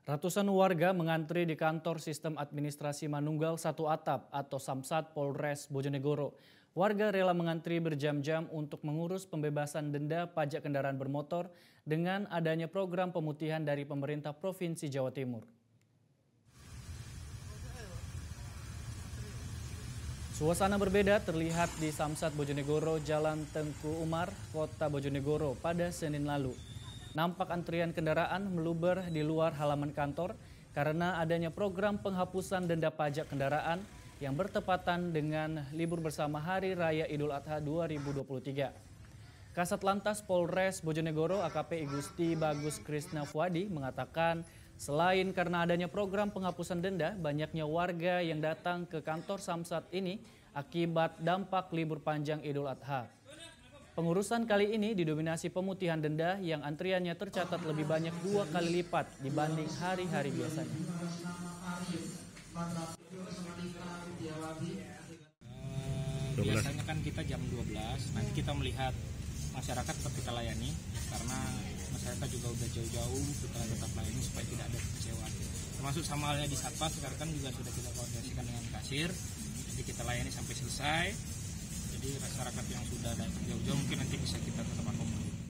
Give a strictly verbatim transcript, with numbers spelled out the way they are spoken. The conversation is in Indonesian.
Ratusan warga mengantri di kantor Sistem Administrasi Manunggal Satu Atap atau Samsat Polres Bojonegoro. Warga rela mengantri berjam-jam untuk mengurus pembebasan denda pajak kendaraan bermotor dengan adanya program pemutihan dari pemerintah Provinsi Jawa Timur. Suasana berbeda terlihat di Samsat Bojonegoro, Jalan Tengku Umar, Kota Bojonegoro pada Senin lalu. Nampak antrian kendaraan meluber di luar halaman kantor karena adanya program penghapusan denda pajak kendaraan yang bertepatan dengan libur bersama Hari Raya Idul Adha dua ribu dua puluh tiga. Kasat Lantas Polres Bojonegoro A K P Igusti Bagus Krisna Fuadi mengatakan selain karena adanya program penghapusan denda, banyaknya warga yang datang ke kantor Samsat ini akibat dampak libur panjang Idul Adha. Pengurusan kali ini didominasi pemutihan denda yang antriannya tercatat lebih banyak dua kali lipat dibanding hari-hari biasanya. Uh, biasanya kan kita jam dua belas, nanti kita melihat masyarakat tetap kita layani karena masyarakat juga udah jauh-jauh kita tetap layani supaya tidak ada kekecewaan. Termasuk sama halnya di Satpas sekarang kan juga sudah kita koordinasikan dengan kasir, jadi kita layani sampai selesai. Jadi masyarakat yang sudah datang jauh-jauh mungkin nanti bisa kita tetap akomodir.